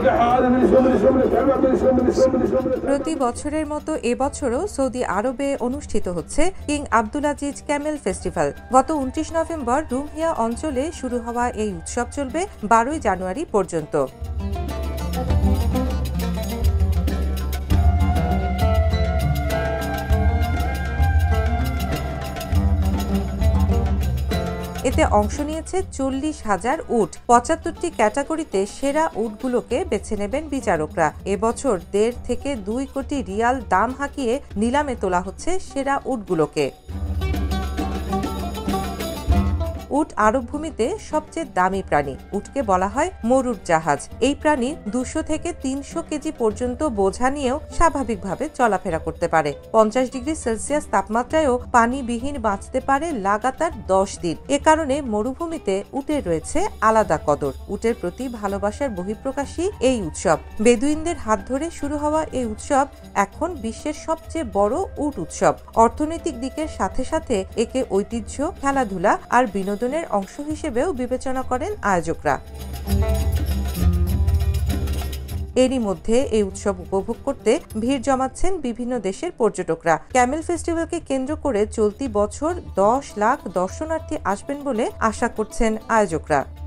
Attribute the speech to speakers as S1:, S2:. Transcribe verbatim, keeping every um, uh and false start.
S1: প্রতি বছরের মতো এবছরও সৌদি আরবে অনুষ্ঠিত হচ্ছে কিং আব্দুলাজিজ ক্যামেল ফেস্টিভ্যাল। গত উনত্রিশ নভেম্বর রুমহিয়া অঞ্চলে শুরু হওয়া এই উৎসব চলবে বারোই জানুয়ারি পর্যন্ত। এতে অংশ নিয়েছে চল্লিশ হাজার উট। পঁচাত্তরটি ক্যাটাগরিতে সেরা উটগুলোকে বেছে নেবেন বিচারকরা। এবছর দেড় থেকে দুই কোটি রিয়াল দাম হাঁকিয়ে নিলামে তোলা হচ্ছে সেরা উটগুলোকে। উট আরব ভূমিতে সবচেয়ে দামি প্রাণী। উটকে বলা হয় মরুর জাহাজ। এই প্রাণী দুশো থেকে তিনশো কেজি পর্যন্ত বোঝা নিয়েও স্বাভাবিকভাবে চলাফেরা করতে পারে। পঞ্চাশ ডিগ্রি সেলসিয়াস তাপমাত্রায়ও পানিবিহীন বাঁচতে পারে লাগাতার দশ দিন। এ কারণে মরুভূমিতে উটের রয়েছে আলাদা কদর। উটের প্রতি ভালোবাসার বহিঃপ্রকাশই এই উৎসব। বেদুইনদের হাত ধরে শুরু হওয়া এই উৎসব এখন বিশ্বের সবচেয়ে বড় উট উৎসব। অর্থনৈতিক দিকের সাথে সাথে একে ঐতিহ্য, খেলাধুলা আর বিনোদন অংশ হিসেবেও বিবেচনা করেন আয়োজকরা। এরই মধ্যে এই উৎসব উপভোগ করতে ভিড় জমাচ্ছেন বিভিন্ন দেশের পর্যটকরা। ক্যামেল ফেস্টিভ্যালকে কেন্দ্র করে চলতি বছর দশ লাখ দর্শনার্থী আসবেন বলে আশা করছেন আয়োজকরা।